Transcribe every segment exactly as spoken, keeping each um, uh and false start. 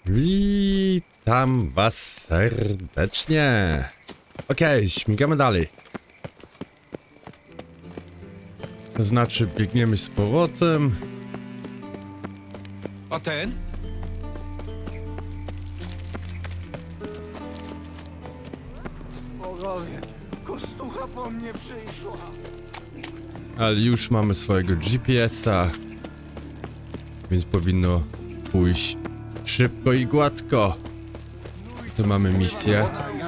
Witam was serdecznie. Okej, okay, śmigamy dalej. To znaczy biegniemy z powrotem. A ten? Bogowie, kostucha po mnie przyszła. Ale już mamy swojego G P S-a, więc powinno pójść szybko i gładko. Tu mamy misję.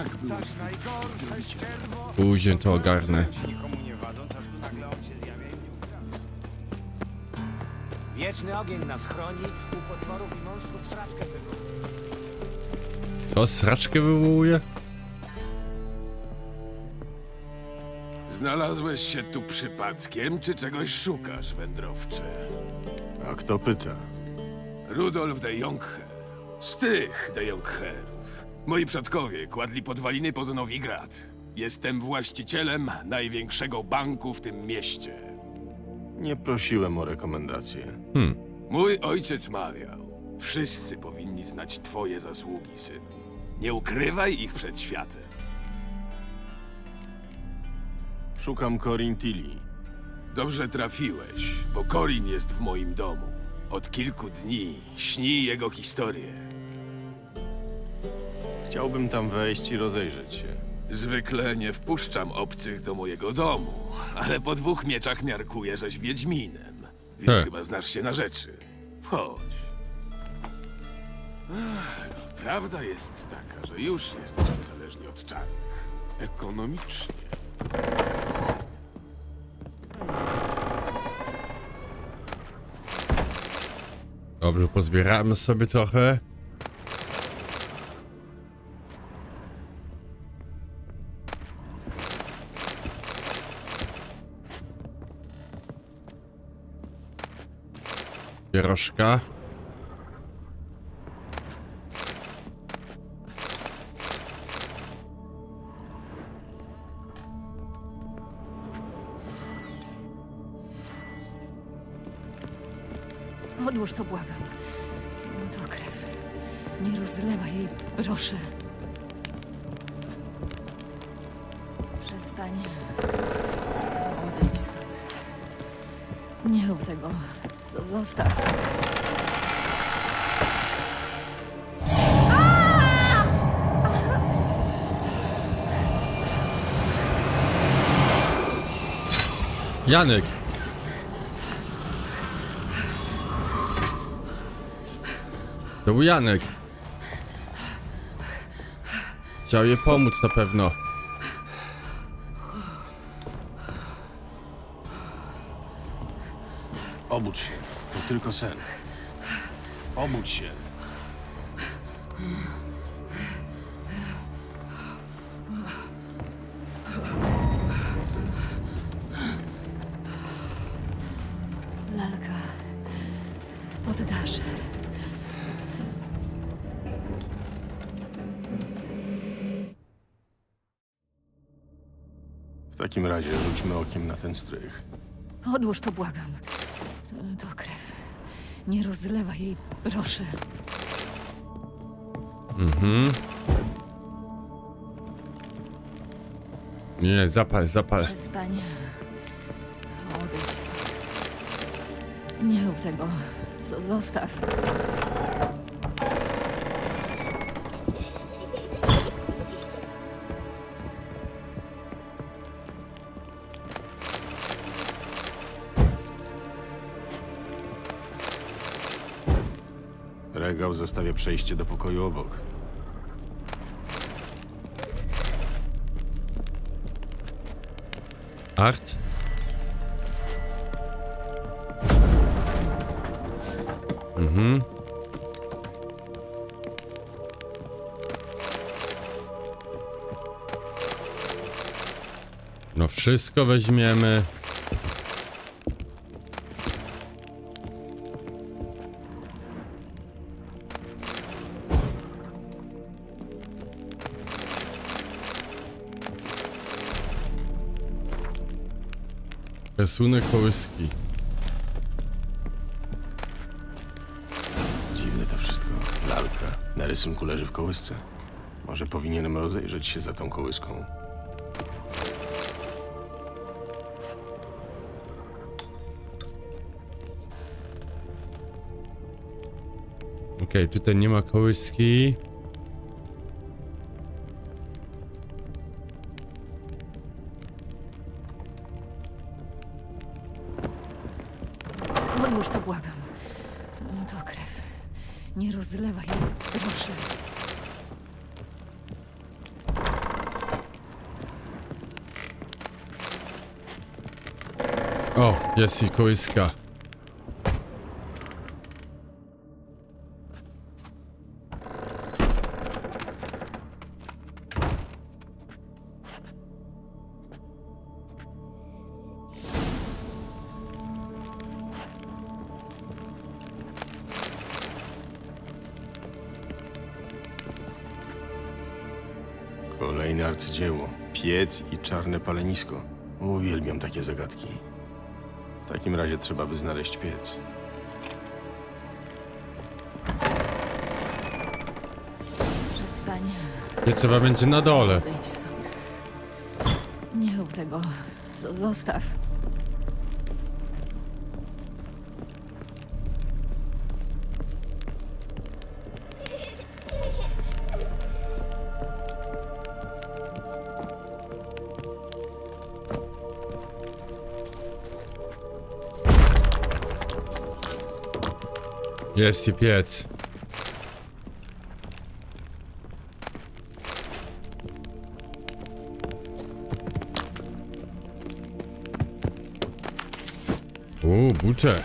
Później to ogarnę. Wieczny ogień nas chroni, u potworów i monstrów sraczkę wywołuje. Co? Sraczkę wywołuje? Znalazłeś się tu przypadkiem, czy czegoś szukasz, wędrowcze? A kto pyta? Rudolf de Jonkher. Z tych de Jonkherów. Moi przodkowie kładli podwaliny pod Nowigrad. Jestem właścicielem największego banku w tym mieście. Nie prosiłem o rekomendacje. Hmm. Mój ojciec mawiał, wszyscy powinni znać twoje zasługi, synu. Nie ukrywaj ich przed światem. Szukam Corin Tilly. Dobrze trafiłeś, bo Corin jest w moim domu. Od kilku dni śni jego historię. Chciałbym tam wejść i rozejrzeć się. Zwykle nie wpuszczam obcych do mojego domu, ale po dwóch mieczach miarkuję, żeś wiedźminem, więc He. chyba znasz się na rzeczy. Wchodź. Ach, no, prawda jest taka, że już jesteś niezależni od czarnych. Ekonomicznie. Dobrze, pozbieramy sobie trochę. Pierożka. Odłóż to, błagam. To krew. Nie rozlewaj jej, proszę. Przestań. Odejdź stąd. Nie rób tego. Z- Zostaw. Janek. To był Janek. Chciał jej pomóc na pewno. Obudź się. To tylko sen. Obudź się. Lalka. Poddasz. W takim razie rzućmy okiem na ten strych. Odłóż to, błagam. To, to krew. Nie rozlewaj jej, proszę. Mhm. Nie, zapal, zapal. Przestań. Odejdź stąd. Nie rób tego. Z- Zostaw. Regał zostawia przejście do pokoju obok. Art. Mhm. No wszystko weźmiemy. Rysunek kołyski. Dziwne to wszystko. lalka. Na rysunku leży w kołysce. Może powinienem rozejrzeć się za tą kołyską. Okej, tutaj nie ma kołyski. No już to błagam. To, to krew. Nie rozlewaj jej, proszę. O, jest i kołyska. Kolejne arcydzieło. Piec i czarne palenisko. Uwielbiam takie zagadki. W takim razie trzeba by znaleźć piec. Przestań. Piec chyba będzie na dole. Wyjdź stąd. Nie rób tego. Z zostaw. Jest i piec. Uuu, bucze.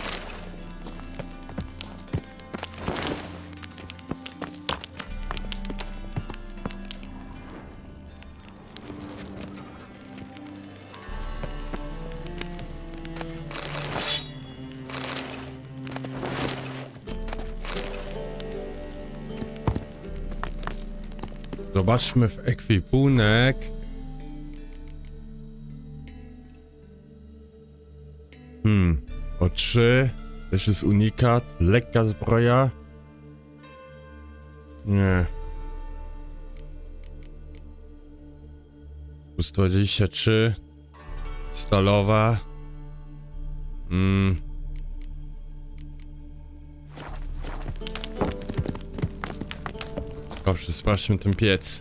Zobaczmy w ekwipunek. Hmm, o trzy. Też jest unikat. Lekka zbroja. Nie. Plus dwadzieścia trzy. Stalowa. Hmm. Dobrze, sprawdźmy ten piec.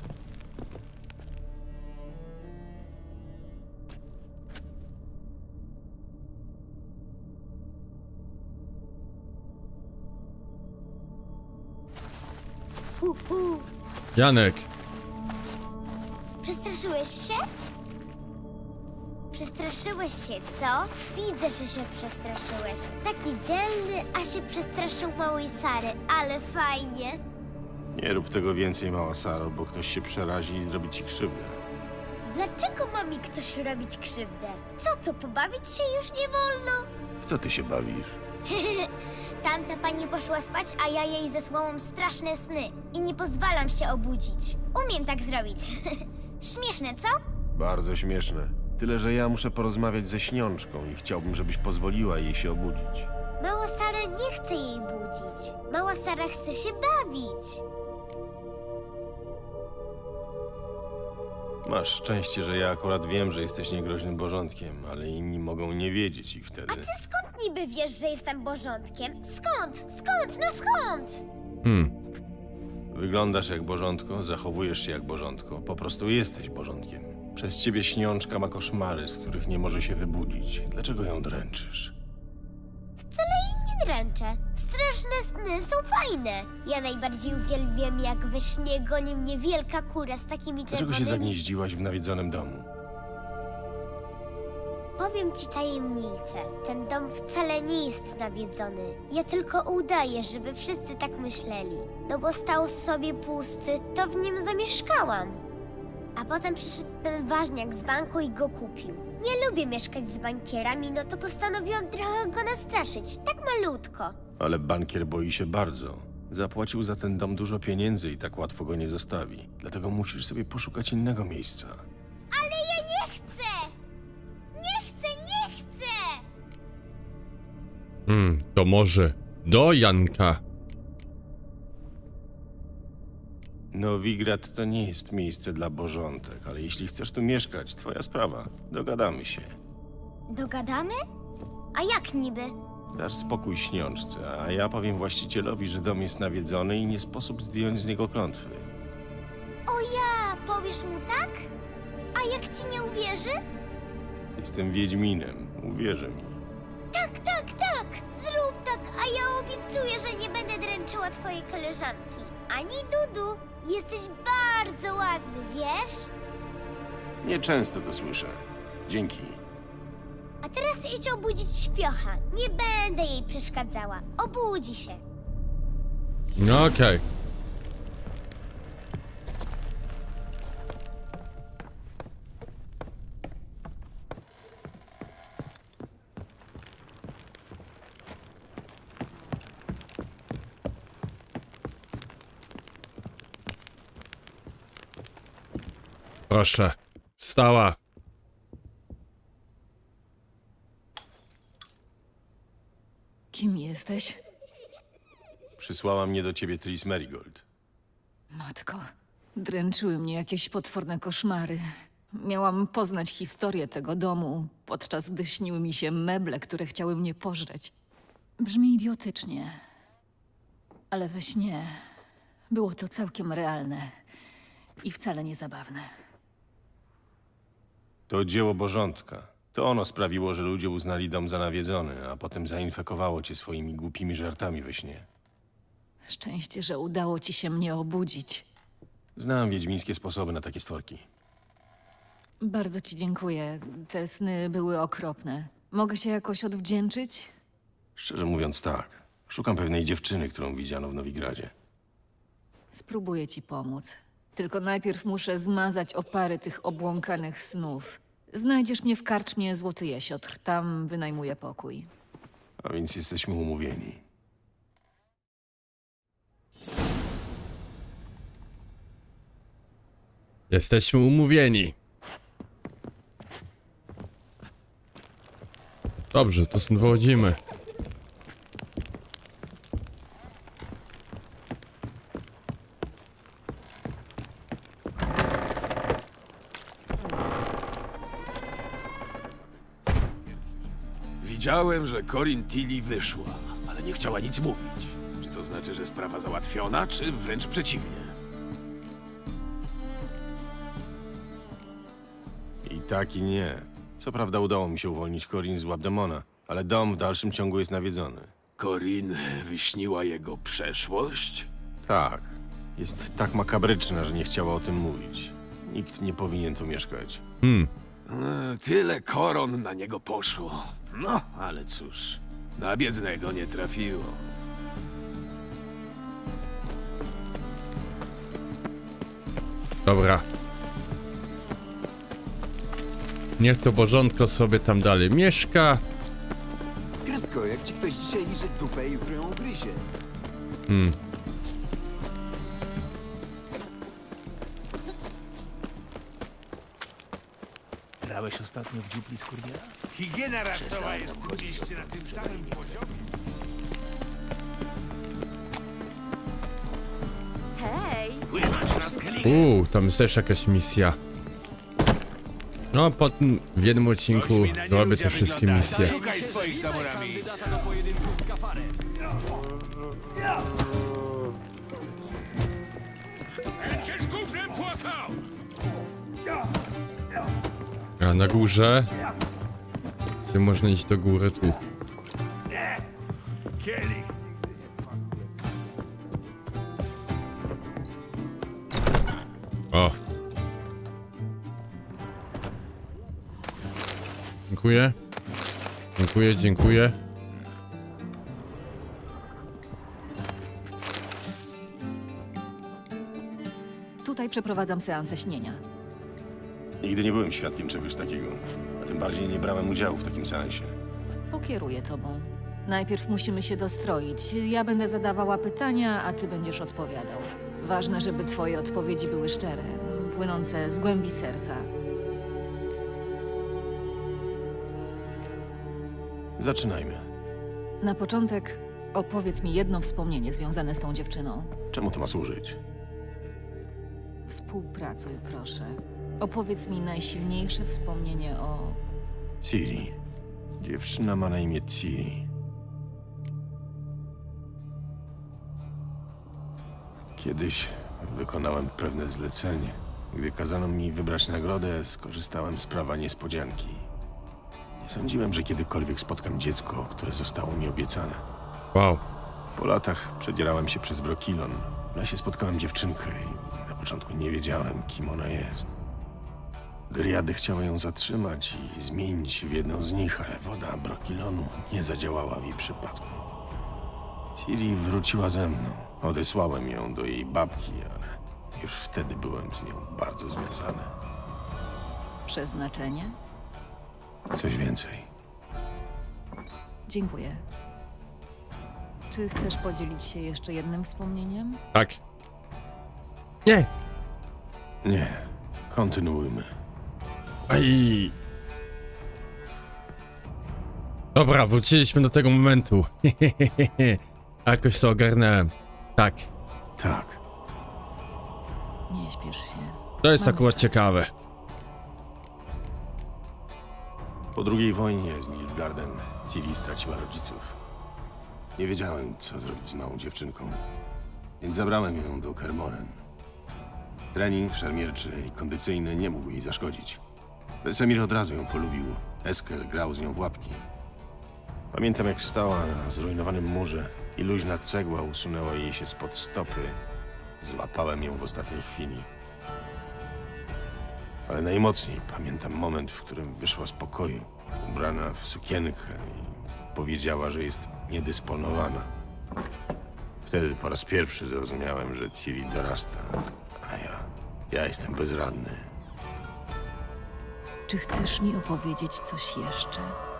Hu, hu. Janek, Przestraszyłeś się? Przestraszyłeś się, co? Widzę, że się przestraszyłeś. Taki dzielny, a się przestraszył małej Sary, ale fajnie. Nie rób tego więcej, mała Saro, bo ktoś się przerazi i zrobi ci krzywdę. Dlaczego ma mi ktoś robić krzywdę? Co to, pobawić się już nie wolno? W co ty się bawisz? Tamta pani poszła spać, a ja jej zesłałam straszne sny i nie pozwalam się obudzić. Umiem tak zrobić. Śmieszne, co? Bardzo śmieszne. Tyle, że ja muszę porozmawiać ze śniączką i chciałbym, żebyś pozwoliła jej się obudzić. Mała Sara nie chce jej budzić. Mała Sara chce się bawić. Masz szczęście, że ja akurat wiem, że jesteś niegroźnym bożątkiem, ale inni mogą nie wiedzieć i wtedy... A ty skąd niby wiesz, że jestem bożątkiem? Skąd? Skąd? No skąd? hmm, Wyglądasz jak bożątko, zachowujesz się jak bożątko, po prostu jesteś bożątkiem. Przez ciebie śniączka ma koszmary, z których nie może się wybudzić. Dlaczego ją dręczysz? Wcale jej nie dręczę. Straszne sny są fajne. Ja najbardziej uwielbiam, jak we śnie goni mnie wielka kura z takimi Dlaczego czerwonymi... się zagnieździłaś w nawiedzonym domu? Powiem ci tajemnicę. Ten dom wcale nie jest nawiedzony. Ja tylko udaję, żeby wszyscy tak myśleli. No bo stał sobie pusty, to w nim zamieszkałam. A potem przyszedł ten ważniak z banku i go kupił. Nie lubię mieszkać z bankierami, no to postanowiłam trochę go nastraszyć. Tak malutko. Ale bankier boi się bardzo. Zapłacił za ten dom dużo pieniędzy i tak łatwo go nie zostawi. Dlatego musisz sobie poszukać innego miejsca. Ale ja nie chcę! Nie chcę, nie chcę! hmm, to może do Janka. Nowigrad to nie jest miejsce dla bożątek, ale jeśli chcesz tu mieszkać, twoja sprawa. Dogadamy się. Dogadamy? A jak niby? Dasz spokój śniączce, a ja powiem właścicielowi, że dom jest nawiedzony i nie sposób zdjąć z niego klątwy. O ja, powiesz mu tak? A jak ci nie uwierzy? Jestem Wiedźminem, uwierzy mi. Tak, tak, tak! Zrób tak, a ja obiecuję, że nie będę dręczyła twojej koleżanki. Ani Dudu. Jesteś bardzo ładny, wiesz? Nieczęsto to słyszę. Dzięki. A teraz idź obudzić śpiocha. Nie będę jej przeszkadzała. Obudzi się. No okej. Proszę. Wstała. Kim jesteś? Przysłała mnie do ciebie Tris Merigold. Matko, dręczyły mnie jakieś potworne koszmary. Miałam poznać historię tego domu, podczas gdy śniły mi się meble, które chciały mnie pożreć. Brzmi idiotycznie, ale we śnie było to całkiem realne i wcale nie zabawne. To dzieło bożątka. To ono sprawiło, że ludzie uznali dom za nawiedzony, a potem zainfekowało cię swoimi głupimi żartami we śnie. Szczęście, że udało ci się mnie obudzić. Znam wiedźmińskie sposoby na takie stworki. Bardzo ci dziękuję. Te sny były okropne. Mogę się jakoś odwdzięczyć? Szczerze mówiąc tak. Szukam pewnej dziewczyny, którą widziano w Nowigradzie. Spróbuję ci pomóc. Tylko najpierw muszę zmazać opary tych obłąkanych snów. Znajdziesz mnie w karczmie Złoty Jesiotr. Tam wynajmuję pokój. A więc jesteśmy umówieni. Jesteśmy umówieni. Dobrze, to stąd wychodzimy. Widziałem, że Corin Tilly wyszła, ale nie chciała nic mówić. Czy to znaczy, że sprawa załatwiona, czy wręcz przeciwnie? I tak i nie. Co prawda udało mi się uwolnić Corin z łap demona, ale dom w dalszym ciągu jest nawiedzony. Corin wyśniła jego przeszłość? Tak. Jest tak makabryczna, że nie chciała o tym mówić. Nikt nie powinien tu mieszkać. Hmm. E, Tyle koron na niego poszło. No, ale cóż, na biednego nie trafiło. Dobra. Niech to bożątko sobie tam dalej mieszka. Krótko, jak ci ktoś dzisiaj liże dupę, jutro ją ugryzie. Hmm. Grałeś ostatnio w dziupli z kurwiela? Higiena rasowa jest gdzieś na tym samym poziomie. Hej! Płynąć na skali. Uuu, tam jest też jakaś misja. No, potem w jednym odcinku zrobię te wszystkie misje. Szukaj swoich zamorami. Będziesz głupiem płakał! A na górze... Gdzie można iść do góry? Tu. Kielich. O. Dziękuję. Dziękuję, dziękuję. Tutaj przeprowadzam seansę śnienia. Nigdy nie byłem świadkiem czegoś takiego. A tym bardziej nie brałem udziału w takim seansie. Pokieruję tobą. Najpierw musimy się dostroić. Ja będę zadawała pytania, a ty będziesz odpowiadał. Ważne, żeby twoje odpowiedzi były szczere, płynące z głębi serca. Zaczynajmy. Na początek opowiedz mi jedno wspomnienie związane z tą dziewczyną. Czemu to ma służyć? Współpracuj, proszę. Opowiedz mi najsilniejsze wspomnienie o... Ciri. Dziewczyna ma na imię Ciri. Kiedyś wykonałem pewne zlecenie. Gdy kazano mi wybrać nagrodę, skorzystałem z prawa niespodzianki. Nie sądziłem, że kiedykolwiek spotkam dziecko, które zostało mi obiecane. Wow. Po latach przedzierałem się przez Brokilon. W lesie spotkałem dziewczynkę i na początku nie wiedziałem, kim ona jest. Dryady chciały ją zatrzymać i zmienić w jedną z nich, ale woda Brokilonu nie zadziałała w jej przypadku. Ciri wróciła ze mną. Odesłałem ją do jej babki, ale już wtedy byłem z nią bardzo związany. Przeznaczenie? Coś więcej. Dziękuję. Czy chcesz podzielić się jeszcze jednym wspomnieniem? Tak. Nie. Nie. Kontynuujmy. Aj. Dobra, wróciliśmy do tego momentu. Jakoś to ogarnąłem. Tak. Tak. Nie śpiesz się. To jest Mamy akurat czas. ciekawe. Po drugiej wojnie z Nilfgaardem Ciri straciła rodziców. Nie wiedziałem, co zrobić z małą dziewczynką, więc zabrałem ją do Kermoren. Trening szermierczy i kondycyjny nie mógł jej zaszkodzić. Wesemir od razu ją polubił. Eskel grał z nią w łapki. Pamiętam, jak stała na zrujnowanym murze i luźna cegła usunęła jej się spod stopy. Złapałem ją w ostatniej chwili. Ale najmocniej pamiętam moment, w którym wyszła z pokoju, ubrana w sukienkę i powiedziała, że jest niedysponowana. Wtedy po raz pierwszy zrozumiałem, że Ciri dorasta, a ja, ja jestem bezradny. Czy chcesz mi opowiedzieć coś jeszcze?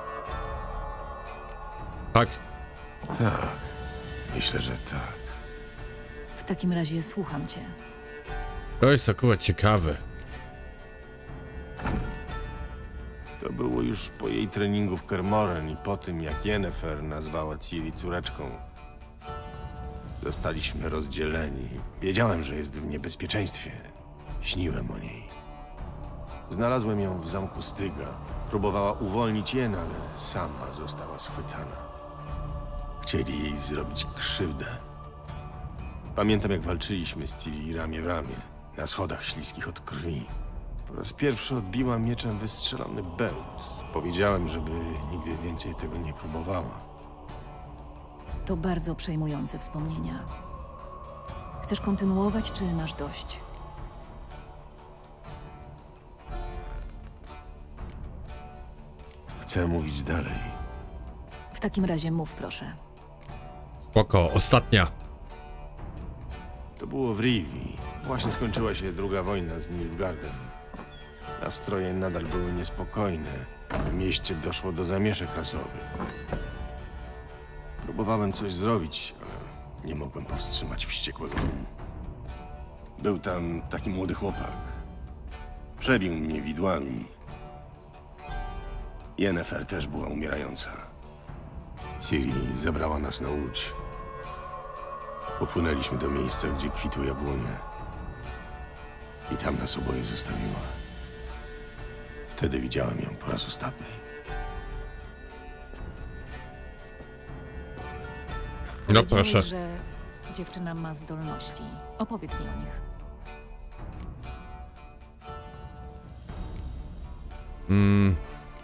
Tak. Tak, myślę, że tak. W takim razie słucham cię. To jest akurat ciekawe. To było już po jej treningu w Kermoren i po tym, jak Yennefer nazwała Ciri córeczką. Zostaliśmy rozdzieleni. Wiedziałem, że jest w niebezpieczeństwie. Śniłem o niej. Znalazłem ją w zamku Styga. Próbowała uwolnić Jen, ale sama została schwytana. Chcieli jej zrobić krzywdę. Pamiętam, jak walczyliśmy z Ciri ramię w ramię, na schodach śliskich od krwi. Po raz pierwszy odbiła mieczem wystrzelony bełt. Powiedziałem, żeby nigdy więcej tego nie próbowała. To bardzo przejmujące wspomnienia. Chcesz kontynuować, czy masz dość? Chcę mówić dalej. W takim razie mów, proszę. Spoko, ostatnia. To było w Rivii. Właśnie skończyła się druga wojna z Nilfgaardem. Nastroje nadal były niespokojne. W mieście doszło do zamieszek rasowych. Próbowałem coś zrobić, ale nie mogłem powstrzymać wściekłego tłumu. Był tam taki młody chłopak. Przebił mnie widłami. Yennefer też była umierająca. Ciri zabrała nas na łódź. Popłynęliśmy do miejsca, gdzie kwitły jabłonie. I tam nas oboje zostawiła. Wtedy widziałem ją po raz ostatni. No Powiedziałeś, proszę. że dziewczyna ma zdolności. Opowiedz mi o nich. Mm,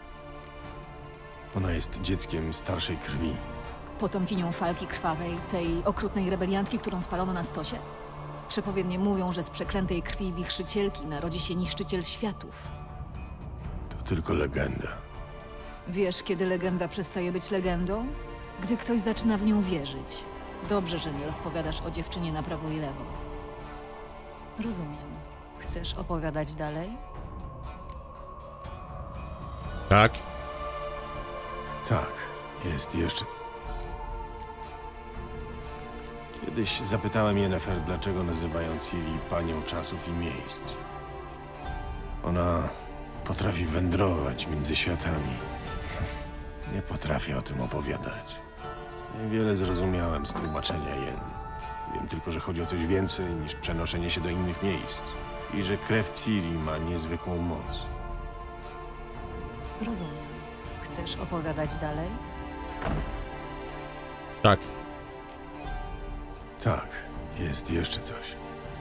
Ona jest dzieckiem starszej krwi. Potomkinią Falki Krwawej, tej okrutnej rebeliantki, którą spalono na stosie? Przepowiednie mówią, że z przeklętej krwi wichrzycielki narodzi się niszczyciel światów. To tylko legenda. Wiesz, kiedy legenda przestaje być legendą? Gdy ktoś zaczyna w nią wierzyć. Dobrze, że nie rozpowiadasz o dziewczynie na prawo i lewo. Rozumiem. Chcesz opowiadać dalej? tak. Tak, jest jeszcze. Kiedyś zapytałem Yennefer, dlaczego nazywają Ciri panią czasów i miejsc. Ona potrafi wędrować między światami. Nie potrafię o tym opowiadać. Niewiele zrozumiałem z tłumaczenia Jen. Wiem tylko, że chodzi o coś więcej niż przenoszenie się do innych miejsc. i że krew Ciri ma niezwykłą moc. Rozumiem. Chcesz opowiadać dalej? Tak. Tak, jest jeszcze coś.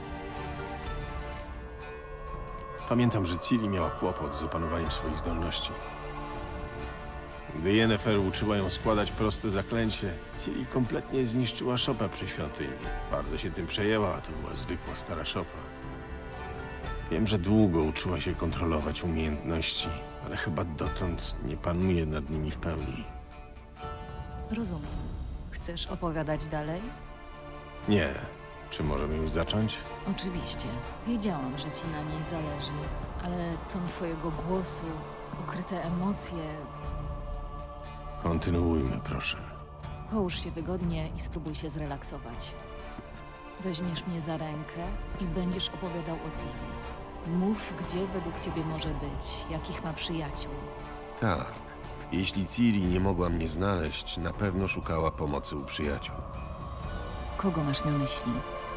Pamiętam, że Ciri miała kłopot z opanowaniem swoich zdolności. Gdy Yennefer uczyła ją składać proste zaklęcie, Ciri kompletnie zniszczyła szopę przy świątyni. Bardzo się tym przejęła, a to była zwykła stara szopa. Wiem, że długo uczyła się kontrolować umiejętności, ale chyba dotąd nie panuje nad nimi w pełni. Rozumiem. Chcesz opowiadać dalej? Nie. Czy możemy już zacząć? Oczywiście. Wiedziałam, że ci na niej zależy, ale ton twojego głosu, ukryte emocje... Kontynuujmy, proszę. Połóż się wygodnie i spróbuj się zrelaksować. Weźmiesz mnie za rękę i będziesz opowiadał o Ciri. Mów, gdzie według ciebie może być, jakich ma przyjaciół. Tak. Jeśli Ciri nie mogła mnie znaleźć, na pewno szukała pomocy u przyjaciół. Kogo masz na myśli?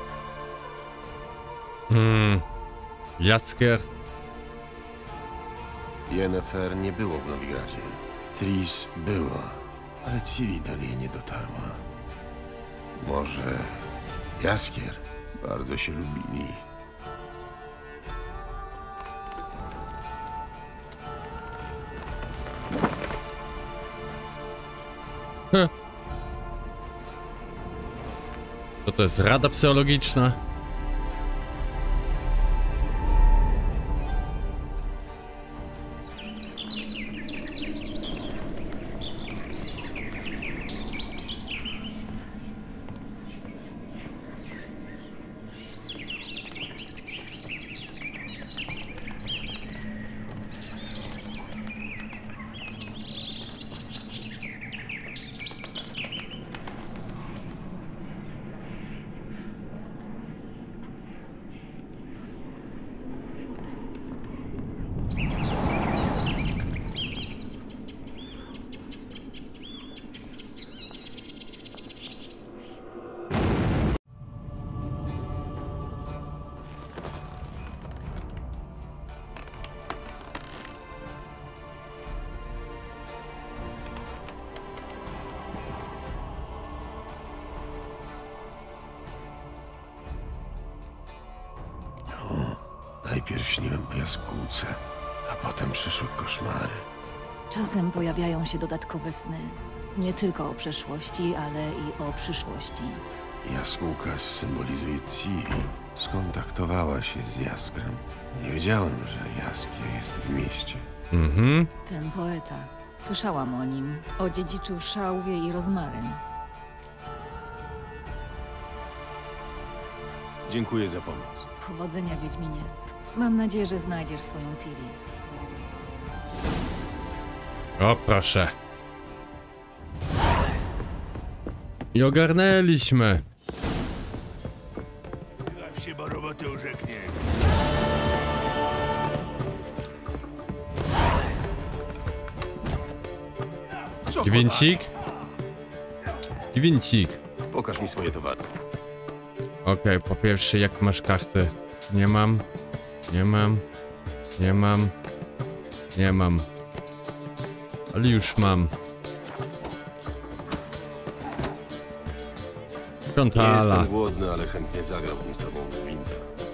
Hmm. Jaskier. Yennefer nie było w Nowigradzie. Tris była, ale Ciri do niej nie dotarła. Może Jaskier? Bardzo się lubili. Hm. Co to jest? Rada psychologiczna? Najpierw śniłem o jaskółce, a potem przyszły koszmary. Czasem pojawiają się dodatkowe sny. Nie tylko o przeszłości, ale i o przyszłości. Jaskółka symbolizuje Ciri. Skontaktowała się z Jaskrem. Nie wiedziałem, że Jaskier jest w mieście. Mhm. Ten poeta. Słyszałam o nim. Odziedziczył szałwię i rozmaryn. Dziękuję za pomoc. Powodzenia, Wiedźminie. Mam nadzieję, że znajdziesz swoją Ciri. O, proszę. I ogarnęliśmy. Jak się bo roboty urzeknie. Gwiencik? Gwiencik. Pokaż mi swoje towary. Okej, po pierwsze, jak masz karty? Nie mam. Nie mam. Nie mam. Nie mam. Ale już mam. Nie Piątala. jestem głodny, ale chętnie zagrałbym z tobą w windę.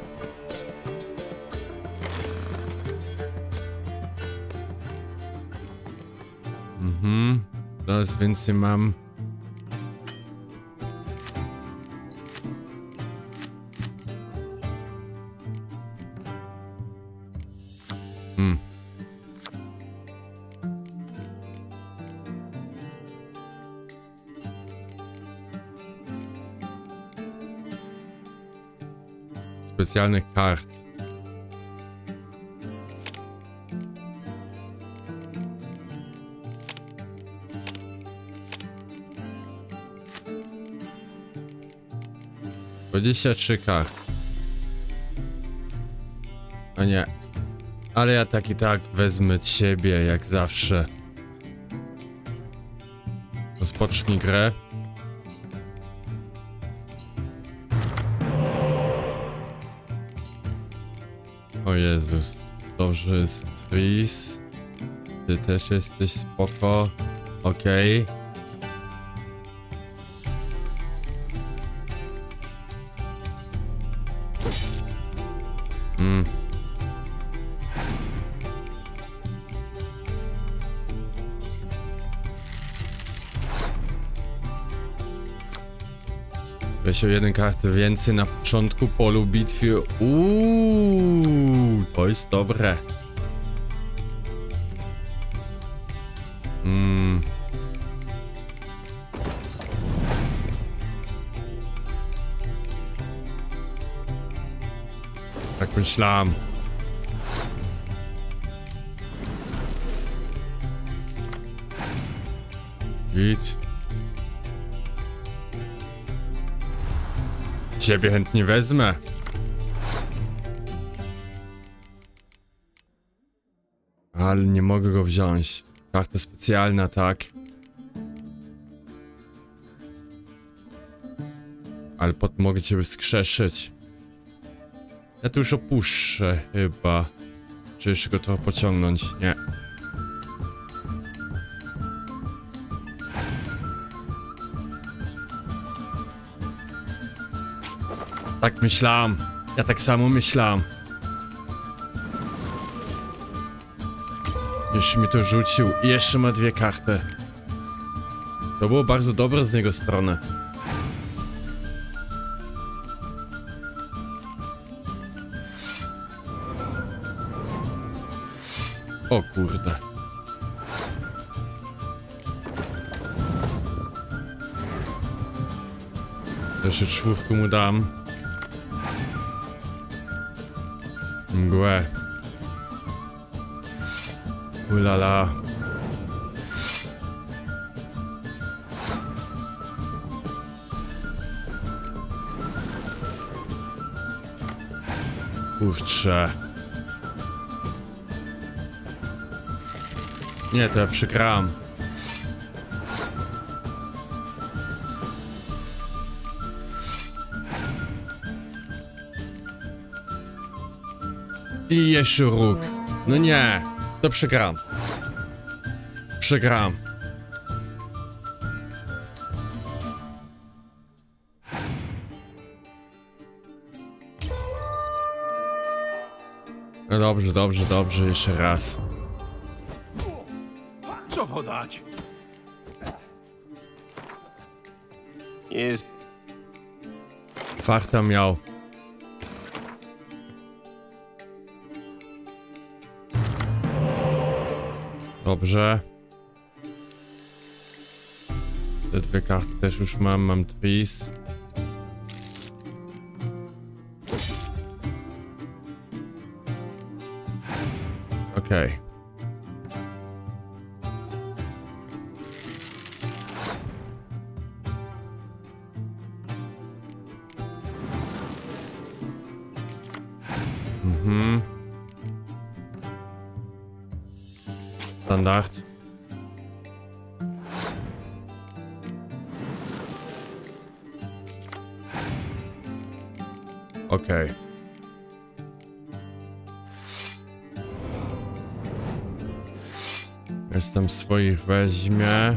Mhm. Teraz więcej mam. Hmm. Specjalnych kart. dwadzieścia trzy kart. A nie. Ale ja tak i tak wezmę ciebie, jak zawsze. Rozpocznij grę. O Jezus. Dobrze jest Tris. Ty też jesteś spoko. Okej. Okay. Mm. Weź o jeden kartę więcej na początku polu bitwy. Uuu, to jest dobre. Mm. Tak myślałem. Git. Ciebie chętnie wezmę. Ale nie mogę go wziąć. Karta specjalna, tak. Ale potem mogę cię wskrzeszyć. Ja tu już opuszczę chyba. Czy jeszcze go trochę pociągnąć? Nie. Tak myślałem. Ja tak samo myślałem. Jeszcze mi to rzucił. I jeszcze ma dwie karty. To było bardzo dobre z jego strony. O kurde. Jeszcze czwórkę mu dam. Mgłę. Ulala. Kurczę. Nie, to ja przegrałem. I jeszcze róg. No nie, to przegram. Przegram. No dobrze, dobrze, dobrze, jeszcze raz. Co podać? Jest. Farta miał. Dobrze. Te dwie karty też już mam, mam Tris. Okej. Okay. Mhm. Standard. Okej. Okay. Jestem swoich weźmie.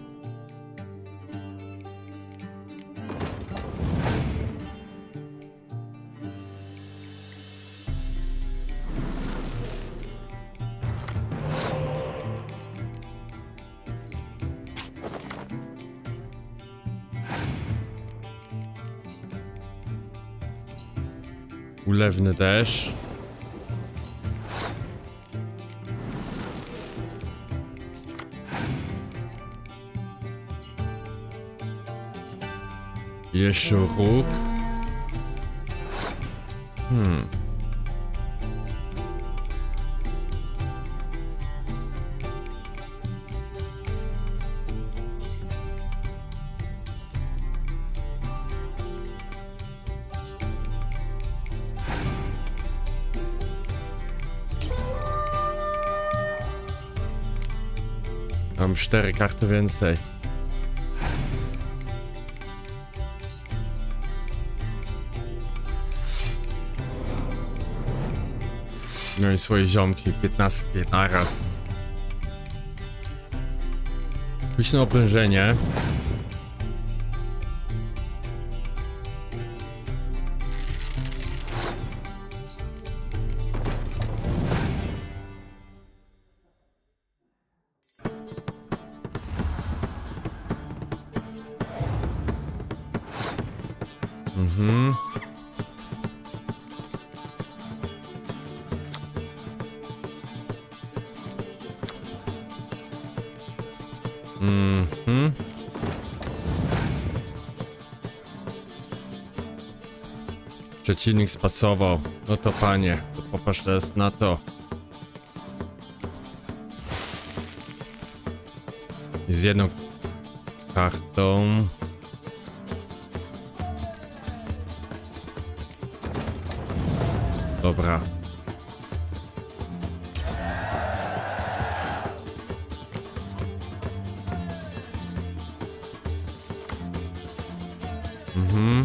Ulewny deszcz. Jeszcze róg. Hmm. Mam cztery karty więcej. No i swoje ziomki, piętnastki naraz. Pójść na oprężenie. Mhm. Mhm. Przeciwnik spasował. No to panie, to popatrz teraz na to. I z jedną kartą. Dobra. Mhm.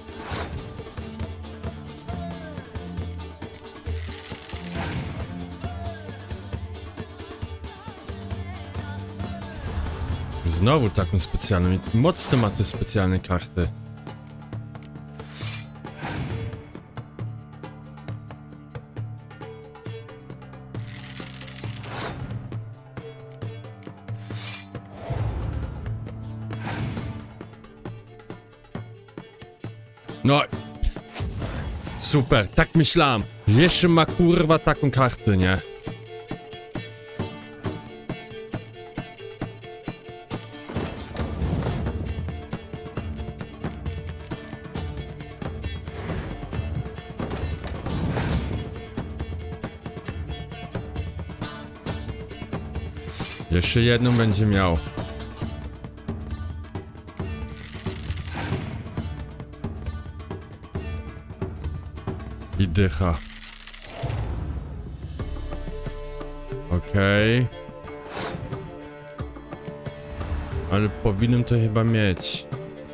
Znowu taką specjalną. Mocno ma te specjalne karty. No. Super, tak myślałem. Jeszcze ma kurwa taką kartę, nie? Jeszcze jedną będzie miał. I dycha. Okej. Okay. Ale powinienem to chyba mieć.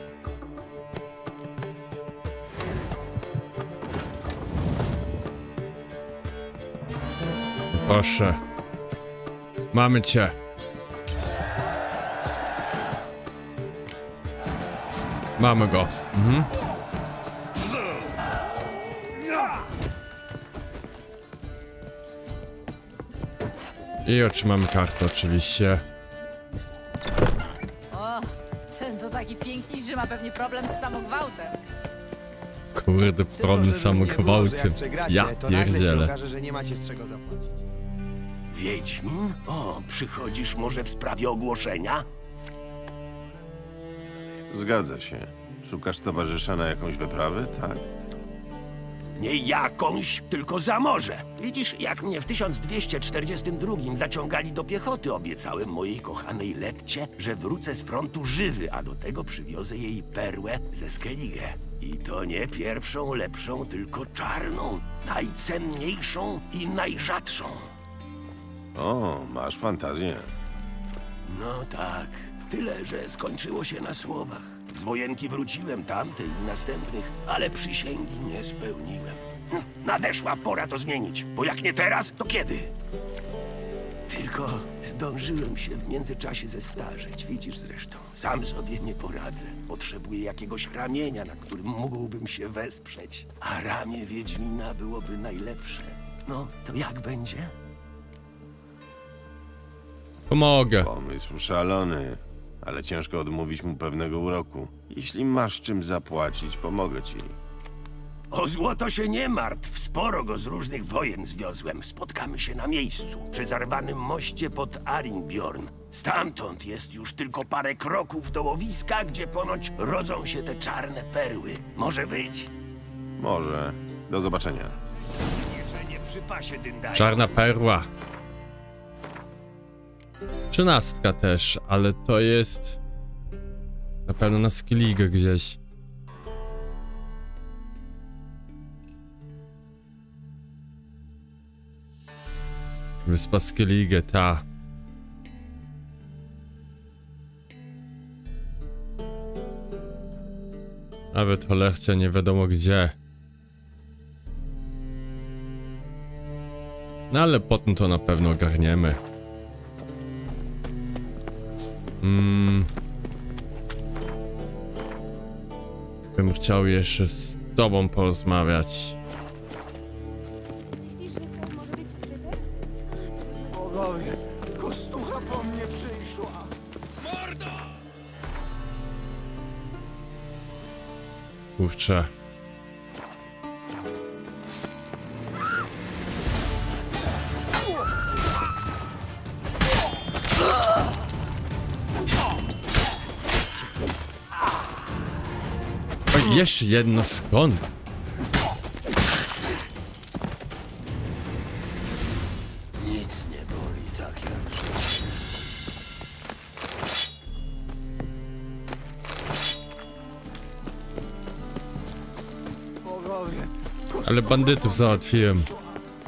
Proszę. Mamy cię. Mamy go. Mhm. I otrzymamy kartę oczywiście. O, ten to taki piękny, że ma pewnie problem z samogwałtem. Kurde, problem z samogwałtem. Ja pierdzielę. okaże, że nie macie z czego zapłacić. Wiedźmin? O, przychodzisz może w sprawie ogłoszenia? Zgadza się. Szukasz towarzysza na jakąś wyprawę, tak? Nie jakąś, tylko za morze. Widzisz, jak mnie w tysiąc dwieście czterdziestym drugim zaciągali do piechoty, obiecałem mojej kochanej Letcie, że wrócę z frontu żywy, a do tego przywiozę jej perłę ze Skellige. I to nie pierwszą, lepszą, tylko czarną, najcenniejszą i najrzadszą. O, masz fantazję. No tak, tyle, że skończyło się na słowach. Z wojenki wróciłem tamtej i następnych, ale przysięgi nie spełniłem. Hm, nadeszła pora to zmienić, bo jak nie teraz, to kiedy? Tylko zdążyłem się w międzyczasie zestarzeć, widzisz zresztą. Sam sobie nie poradzę. Potrzebuję jakiegoś ramienia, na którym mógłbym się wesprzeć. A ramię Wiedźmina byłoby najlepsze. No, to jak będzie? Pomogę. Pomysł szalony, ale ciężko odmówić mu pewnego uroku. Jeśli masz czym zapłacić, pomogę ci. O złoto się nie martw, sporo go z różnych wojen zwiozłem. Spotkamy się na miejscu, przy zarwanym moście pod Arinbjorn. Stamtąd jest już tylko parę kroków do łowiska, gdzie ponoć rodzą się te czarne perły. Może być? Może. Do zobaczenia. Nie przy pasie dyndaje. Czarna perła. Trzynastka też, ale to jest na pewno na Skellige gdzieś. Wyspa Skellige, ta. Nawet cholewcia nie wiadomo gdzie. No ale potem to na pewno ogarniemy. Mm. Bym chciał jeszcze z tobą porozmawiać. Myślisz, że to może być skryte? Bogowie, kostucha po mnie przyszła. Kurczę. O, jeszcze jedno, skąd? Nic nie boli tak jak życie. Bogowie, kostucha Ale bandytów po mnie załatwiłem. przyszła.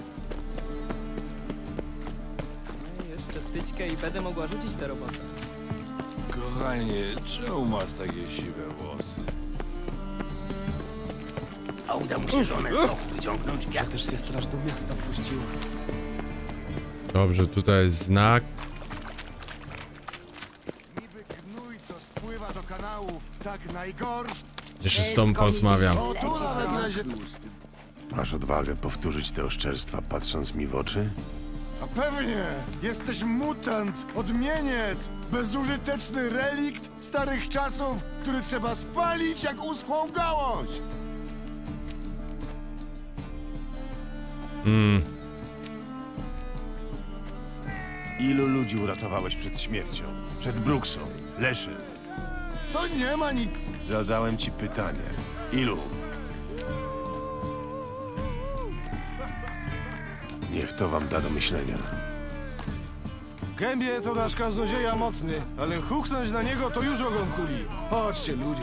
Jeszcze tyćkę i będę mogła rzucić tę robotę. Kochanie, czemu masz takie siwe włosy? A uda mu się żonę znowu wyciągnąć? Ja też cię straż do miasta wpuściła. Dobrze, tutaj jest znak. Niby gnój, co spływa do kanałów, tak najgorszy. Jeszcze z tobą porozmawiam. O, tu nawet lezie. Masz odwagę powtórzyć te oszczerstwa, patrząc mi w oczy? A pewnie! Jesteś mutant, odmieniec, bezużyteczny relikt starych czasów, który trzeba spalić jak uschłą gałąź! Mm. Ilu ludzi uratowałeś przed śmiercią? Przed Brooksą, Leszem? To nie ma nic. Zadałem ci pytanie. Ilu? Niech to wam da do myślenia. W gębie to nasz kaznodzieja mocny, ale huknąć na niego to już ogon kuli. Chodźcie, ludzie.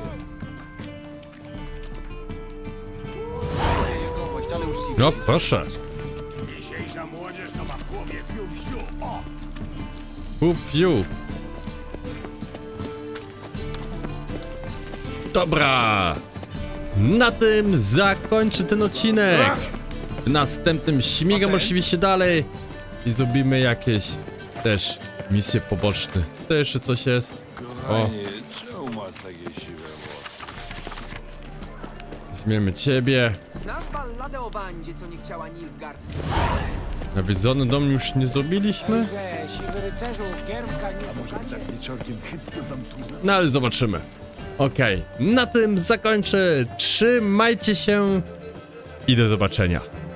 Jegomość, ale uczciwie. No proszę. Dzisiejsza młodzież to ma w głowie fiu-fiu. O! Uf, you. Dobra. Na tym zakończę ten odcinek. W następnym śmigam oczywiście dalej i zrobimy jakieś też misje poboczne. To jeszcze coś jest. Kochanie, czemu masz takie siwe włosy? Weźmiemy ciebie. Znasz balladę o bandzie, co nie chciała Nilfgaard? Nawiedzony dom już nie zrobiliśmy? Że siwy rycerzu, giermka, nie szukacie? Wieczorkiem chytko zamtuza. No ale zobaczymy. Okej, na tym zakończę. Trzymajcie się i do zobaczenia.